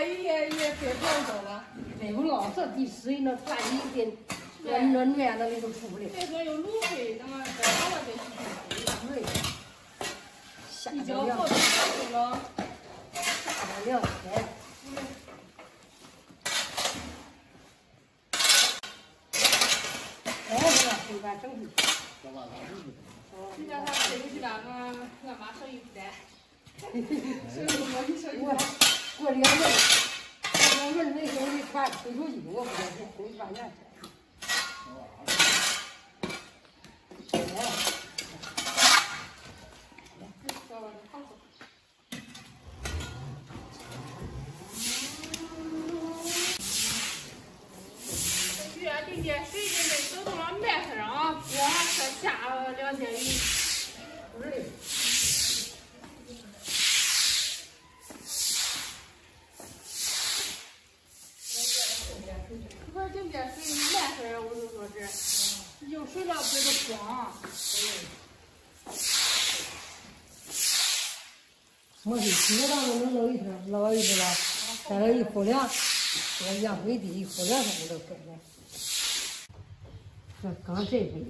也飞不走了。 飞不了，这地水那灌一点，那暖那里头出不来。 再说有芦荟，那么再好了再去对。 一浇货都走了。 下点凉菜。哎，这个回家整去。 你叫他回去吧，俺妈手艺不带。手艺我手艺。 过2轮没手艺传推出去，我不交钱，回去把钱去。 今天水已经走到了麦上啊，光这下了2天雨。 不是。 我今天水麦上，我就说是有水了不是光。 我是基本上都能捞一天，捞一只了，再来一铺粮，这个养肥地一铺粮它都盖了。这刚这回。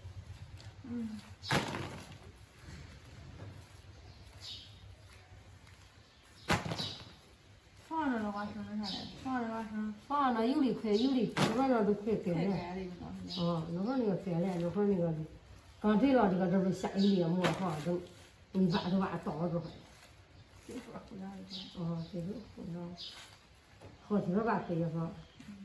放着的话生得上来，放着的话生。 放着有的快，有的那边那都快盖了。那边那个盖了，那会儿那个刚摘了这不是下雨的磨放等，你挖都挖倒了之后。 这会儿回来了。 这个回来，好听吧这一方。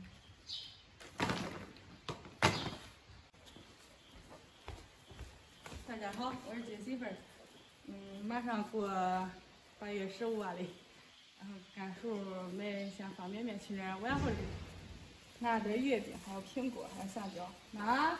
大家好，我是金媳妇儿。马上过8月15啊嘞，然后赶时候买些方便面去那儿晚会里，拿点月饼，还有苹果，还有香蕉。妈，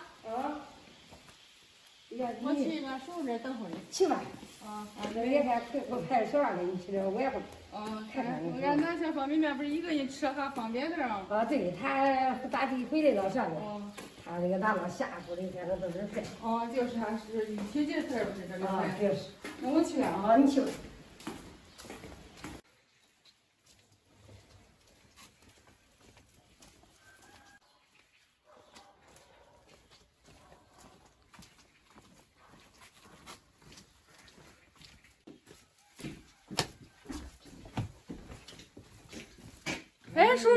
我去俺叔叔那儿等会儿。 去吧。那也还我派出所了，你去那晚会。 看看俺拿些方便面不是一个人吃还方便点啊。 对，他打的回来了啥的。他那个拿到下铺的，现在都是菜。 就是还是一提这事儿不是这个菜。 就是。 那我去了。 你去吧。 哎，叔。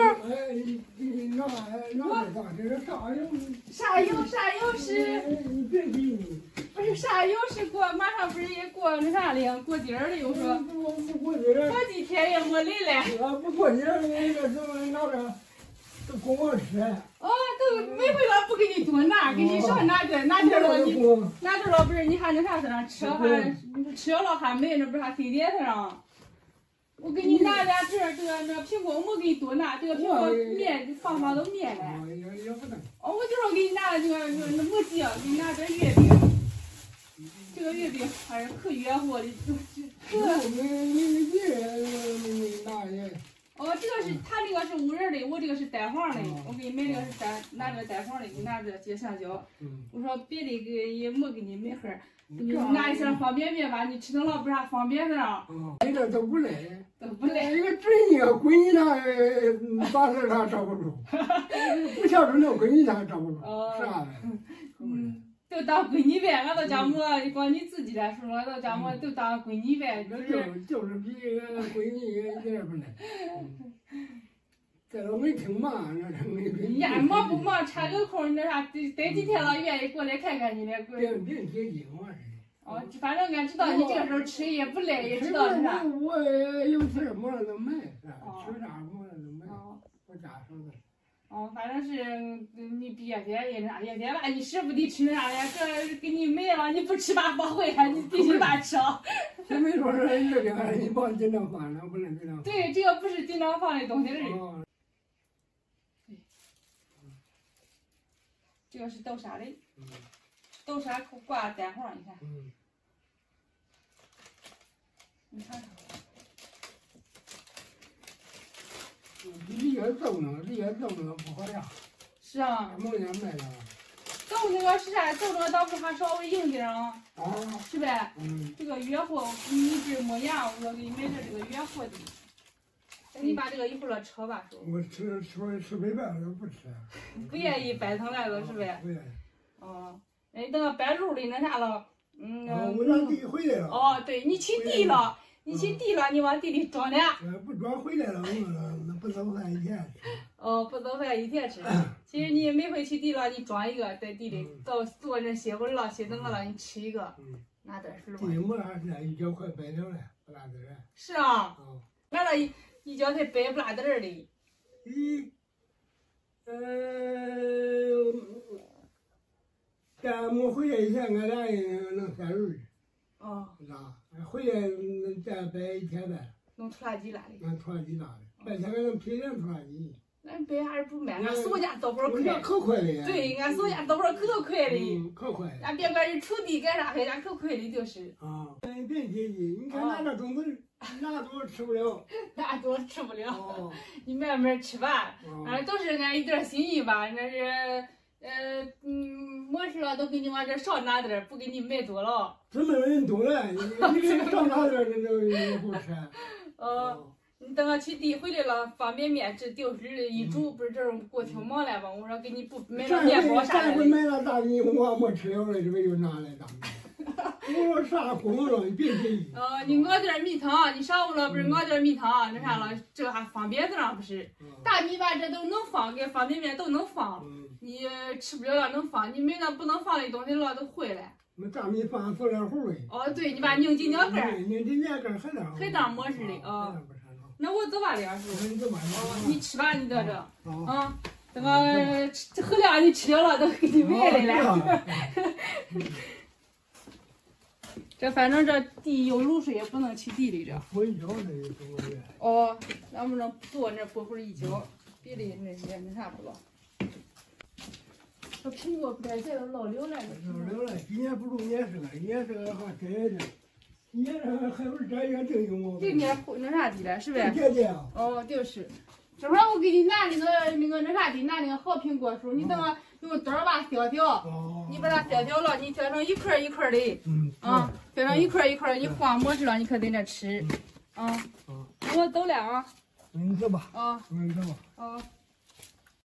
啥油是？不是啥油是过，马上不是也过那啥了，过节了又说。好几天也没来了。 不过节那个时候拿着都供我吃。 都每回老不给你多拿，给你少拿点了，拿点了不是你还那啥子呢？吃了还没，那不是还非得上？我给你拿点这苹果，我没给你多拿，这个苹果面放都面来。 也不能。 我就说给你拿这个那没急，给你拿点月饼。这个月饼还是可热乎的， 你拿也。 这个是他这个是5仁的，我这个是带黄的。我给你买这个是拿这个带黄的，给你拿这接香蕉。我说别的也没给你买盒，给你拿一箱方便面吧，你吃成了不是还方便呢？ 这个都不赖。 都不赖。 一个准你闺女她把事她罩不住，不孝顺的闺女她罩不住，是吧？ 都当闺女呗，俺都叫我光你自己来说，俺都叫我都当闺女呗， 就是比闺女一点不赖。这都没挺忙，那是没。 呀，忙不忙，插个空，那啥，待几天了，愿意过来看看你的。 别接近我是。反正俺知道你这个时候吃也不赖，也知道是啥。 我有事没了就买，吃啥没了就买，我家省的。 反正是你别的也那也别吧，你舍不得吃那啥呀？这给你买了，你不吃吧不回来，你必须把吃了。 这没说是月饼，你帮经常放了，不能经常放。 对，这个不是经常放的东西儿。对。这个是豆沙的。豆沙挂蛋黄，你看。你看看。 离越重了不好呀。 是啊。 没人买了。 豆那个是啥？豆那个倒不还稍微硬点啊。是呗？这个越货你这没样，我给你买点这个越货的。 你把这个一会儿吃吧，叔。 我吃没办法，不吃。 不愿意掰成来了是呗？ 不愿意。 哦，哎，等到掰肉的那啥了， 我让弟回来了。 哦，对你起地了，你起地了，你往地里装俩。 不装回来了，那不早饭一天吃。 哦，不早饭一天吃。其实你每回起地了，你装一个在地里，到坐那歇会儿了，歇等饿了，你吃一个，拿点是吧？ 地馍还是一脚快掰了嘞，不拉点儿。 是啊。俺那一脚才掰不拉点儿的。 咱没回来以前，俺俩人弄三轮儿。 哦。 回来咱掰一天呗。 弄拖拉机拉的。 俺拖拉机拉的，半天俺能批点拖拉机。 俺掰还是不慢，俺手家倒不快。 可快了呀！ 对，俺手家倒不可快的。 可快。 俺别管是锄地干啥，俺可快的就是。 别介意，你看俺这种子，拿多吃不了。 拿多吃不了。你慢慢吃吧，都是俺一点心意吧，那是。没事了，都给你往这少拿点，不给你买多了。 这没人多了，你少拿点，这不吃。 你等我去地回来了，方便面这丢失一煮，不是这种过挺忙了吧？我说给你不买了面包啥的。 上回买了大米，我没吃了了，这不又拿来大米。我说啥功了，你别介意。 你熬点米汤，你上午了不是熬点米汤，那啥了，这还方便着呢不是？大米吧，这都能放，跟方便面都能放。你吃不了了能放，你没那不能放的东西了都坏了。 那大米放塑料壶里。 对，你把拧紧两根儿。 拧紧两根儿， 还当没事的啊。那我走吧，李老师。你吃吧，你在这。等我喝凉你吃了都给你买来了。这反正这地有露水也不能起地里这。 我一脚那多远？ 咱们这坐那不会一脚，别的那些那啥不了。这苹果不该在这老溜了。 老溜了，今年不如年生，年生还摘着，年生还不是摘也挺有毛病。 今年那啥的了，是呗？ 对。 就是。这会儿我给你拿那个那啥的，拿那个好苹果树，你等我用刀把它削掉，你把它削掉了，你削成一块一块的，削成一块一块，你放没事了，你可在那吃，我走了啊。 你走吧。 走吧。